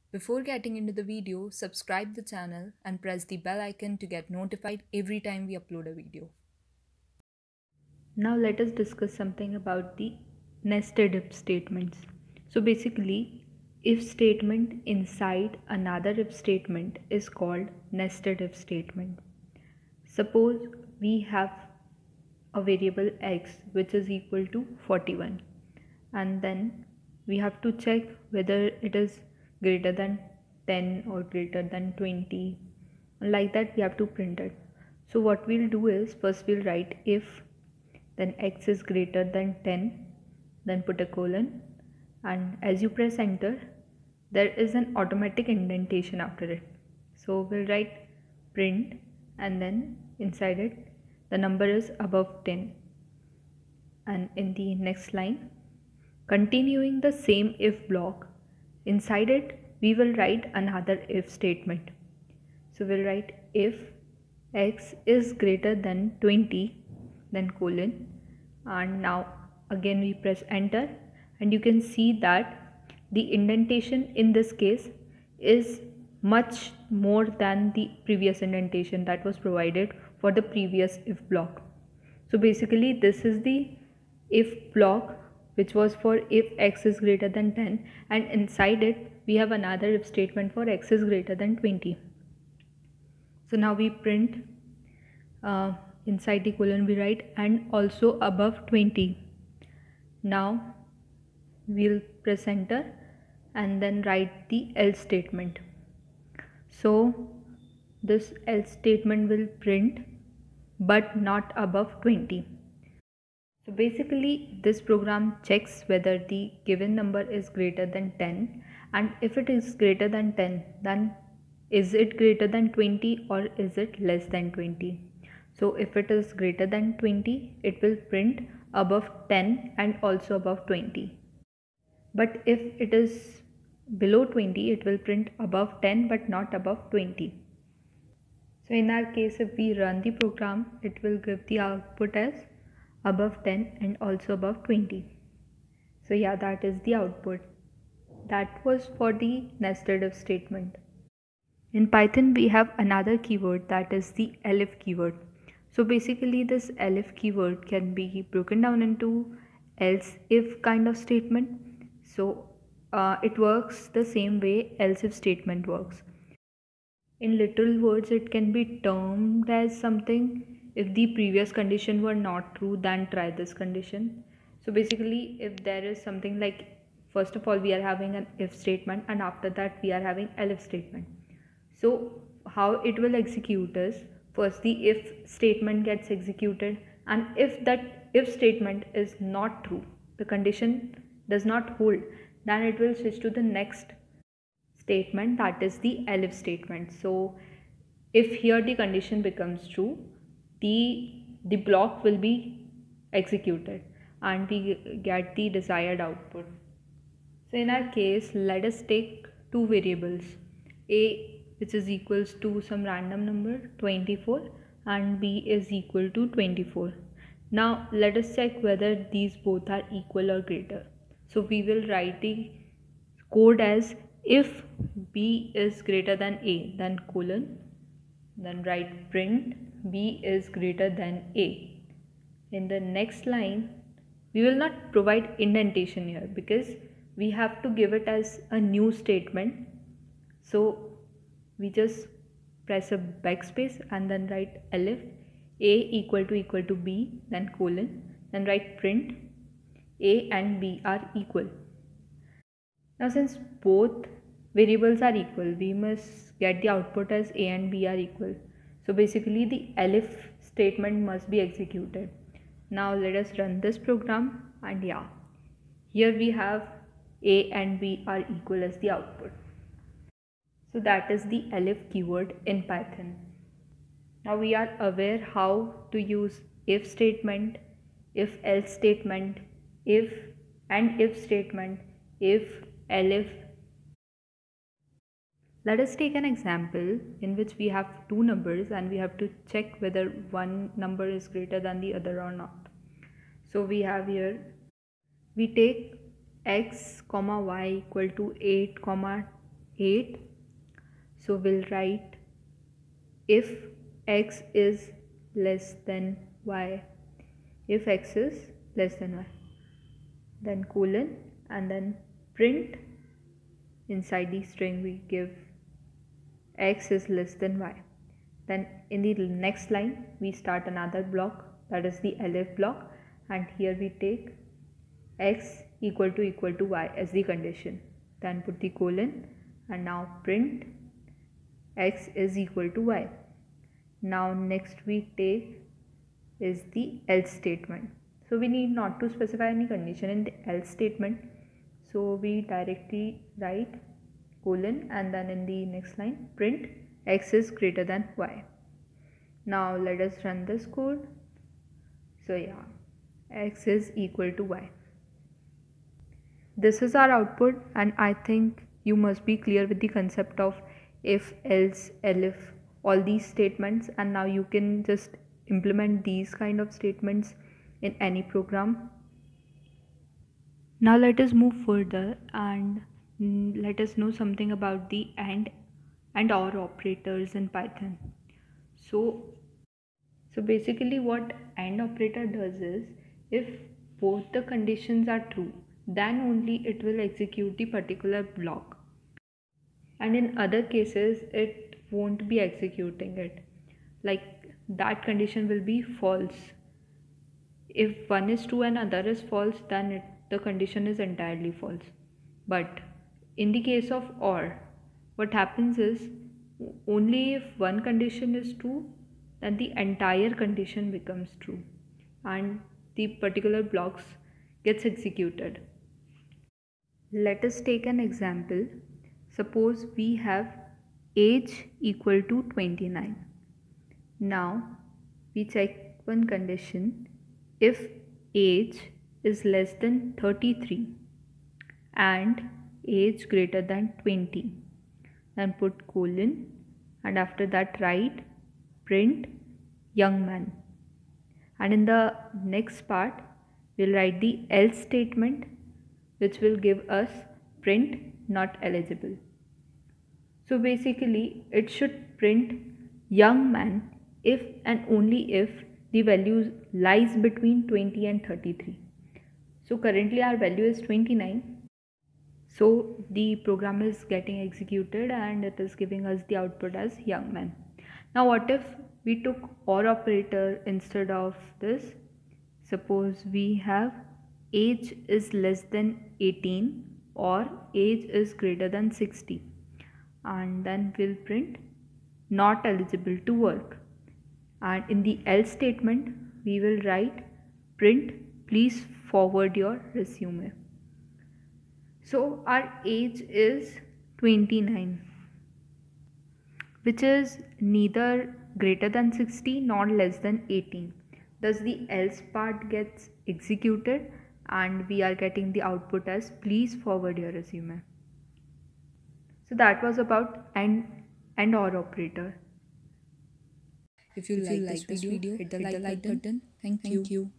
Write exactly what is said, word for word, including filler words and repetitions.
Before getting into the video, subscribe the channel and press the bell icon to get notified every time we upload a video. Now let us discuss something about the nested if statements. So basically, if statement inside another if statement is called nested if statement. Suppose we have a variable x which is equal to forty-one, and then we have to check whether it is greater than ten or greater than twenty. Like that we have to print it. So what we'll do is, first we'll write if, then x is greater than ten, then put a colon, and as you press enter there is an automatic indentation after it. So we'll write print, and then inside it the number is above ten, and in the next line, continuing the same if block, inside it we will write another if statement. So we'll write if x is greater than twenty, then colon, and now again we press enter, and you can see that the indentation in this case is much more than the previous indentation that was provided for the previous if block. So basically this is the if block which was for if x is greater than ten, and inside it we have another if statement for x is greater than twenty. So now we print, uh, inside the colon we write and also above twenty. Now we'll press enter and then write the else statement. So this else statement will print but not above twenty. So basically this program checks whether the given number is greater than ten, and if it is greater than ten, then is it greater than twenty or is it less than twenty. So if it is greater than twenty, it will print above ten and also above twenty. But if it is below twenty, it will print above ten but not above twenty. So in our case, if we run the program, it will give the output as above ten and also above twenty. So yeah, that is the output. That was for the nested if statement. In Python we have another keyword, that is the elif keyword. So basically this elif keyword can be broken down into else if kind of statement. So uh, it works the same way else if statement works. In literal words, it can be termed as something: if the previous condition were not true, then try this condition. So basically, if there is something like, first of all we are having an if statement, and after that we are having elif statement. So how it will execute is, first the if statement gets executed, and if that if statement is not true, the condition does not hold, then it will switch to the next statement, that is the elif statement. So if here the condition becomes true, the the block will be executed and we get the desired output. So in our case, let us take two variables, a which is equals to some random number twenty-four and b is equal to twenty-four. Now let us check whether these both are equal or greater. So we will write the code as, if b is greater than a, then colon, then write print b is greater than a. In the next line we will not provide indentation here because we have to give it as a new statement. So we just press a backspace and then write elif a equal to equal to b, then colon, then write print a and b are equal. Now since both variables are equal, we must get the output as a and b are equal. So basically the elif statement must be executed. Now let us run this program, and yeah, here we have a and b are equal as the output. So that is the elif keyword in Python. Now we are aware how to use if statement, if else statement, if and if statement, if, elif. Let us take an example in which we have two numbers and we have to check whether one number is greater than the other or not. So we have here, we take x comma y equal to eight comma eight. So we'll write if x is less than y, if x is less than y, then colon, and then print. Inside the string we give x is less than y. Then in the next line we start another block, that is the elif block, and here we take x equal to equal to y as the condition. Then put the colon and now print x is equal to y. Now next we take is the else statement. So we need not to specify any condition in the else statement. So we directly write colon and then in the next line print x is greater than y. Now let us run this code. So yeah, x is equal to y. This is our output, and I think you must be clear with the concept of if, else, elif, all these statements, and now you can just implement these kind of statements in any program. Now let us move further and mm, let us know something about the AND and OR operators in Python. So, so basically what AND operator does is, if both the conditions are true, then only it will execute the particular block, and in other cases it won't be executing it. Like that condition will be false. If one is true and other is false, then it, the condition is entirely false. But in the case of OR, what happens is only if one condition is true, then the entire condition becomes true and the particular blocks gets executed. Let us take an example. Suppose we have age equal to twenty-nine. Now we check one condition. If age is less than thirty-three and age greater than twenty, then put colon and after that write print young man. And in the next part we'll write the else statement, which will give us print not eligible. So basically it should print young man if and only if the value lies between twenty and thirty-three. So currently our value is twenty-nine. So the program is getting executed and it is giving us the output as young man. Now what if we took OR operator instead of this? Suppose we have age is less than eighteen or age is greater than sixty, and then we'll print not eligible to work. And in the else statement we will write print please forward your resume. So our age is twenty-nine, which is neither greater than sixty nor less than eighteen. Thus the else part gets executed and we are getting the output as please forward your resume. So that was about AND and OR operator. If you, if like, you like this video, hit the like, like button. Thank you. Thank you.